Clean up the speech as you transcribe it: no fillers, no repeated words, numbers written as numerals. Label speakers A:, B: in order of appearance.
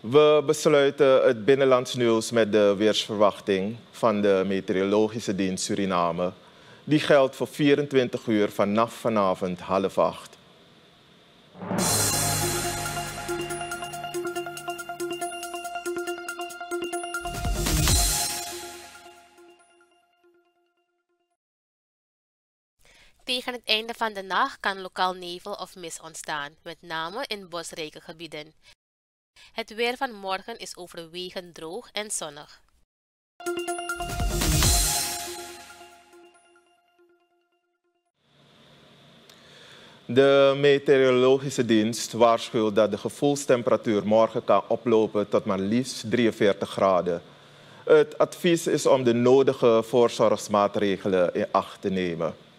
A: We besluiten het binnenlands nieuws met de weersverwachting van de Meteorologische Dienst Suriname. Die geldt voor 24 uur vanaf vanavond 7:30.
B: Tegen het einde van de nacht kan lokaal nevel of mist ontstaan, met name in bosrijke gebieden. Het weer van morgen is overwegend droog en zonnig.
A: De Meteorologische Dienst waarschuwt dat de gevoelstemperatuur morgen kan oplopen tot maar liefst 43 graden. Het advies is om de nodige voorzorgsmaatregelen in acht te nemen.